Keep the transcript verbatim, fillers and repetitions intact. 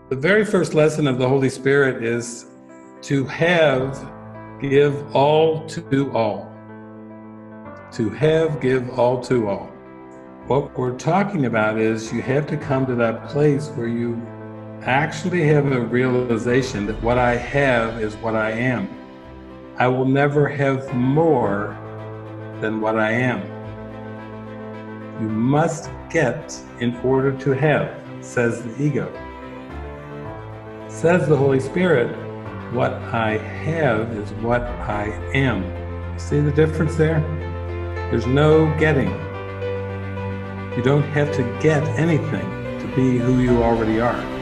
The very first lesson of the Holy Spirit is to have, give all to all. To have, give all to all. What we're talking about is you have to come to that place where you actually have a realization that what I have is what I am. I will never have more than what I am. You must get in order to have, says the ego. Says the Holy Spirit, what I have is what I am. You see the difference there? There's no getting. You don't have to get anything to be who you already are.